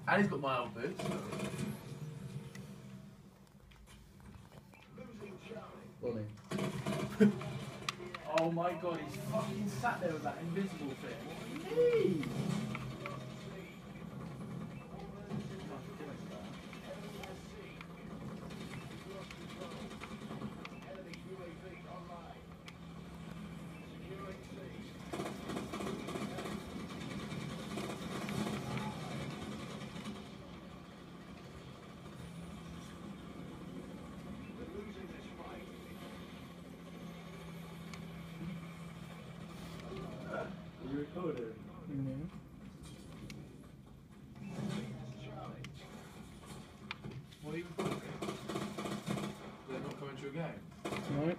And he's got my old boots. Bonnie. Oh my god, he's fucking sat there with that invisible thing. What do you mean? You recorded? Mm-hmm. What are you recording? They're not coming to a game? Right.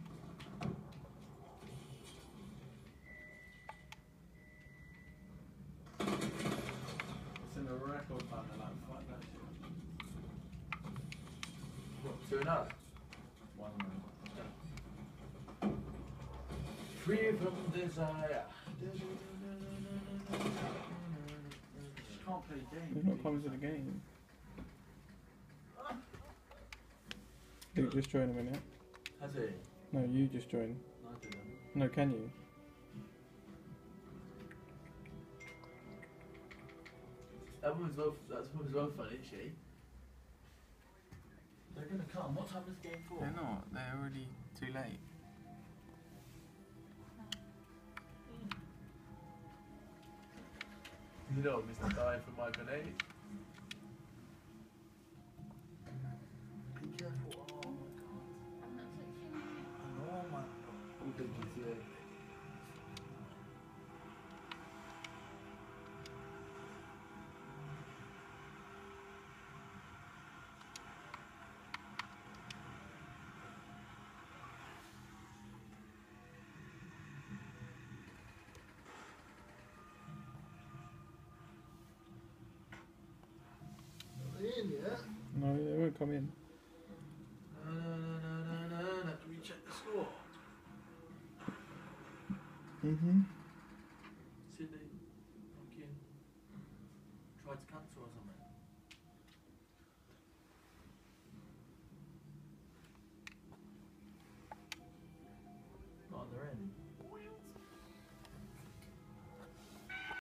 It's in the record fan, they're like, fuck that shit. What, 2-0? 1-0. Free from desire. Just can't play games. He's not coming to the game. Luke, just join a minute. Has he? No, you just join. No, I didn't. No, can you? That woman's well funny, isn't she? They're gonna come. What time is the game for? They're not. They're already too late. You know, Mr. Dying for my grenade. Be careful. Oh my god. I'm not touching you. Oh my god. All good GTA. In yet? No, they won't come in. Let me check the score. Mm-hmm.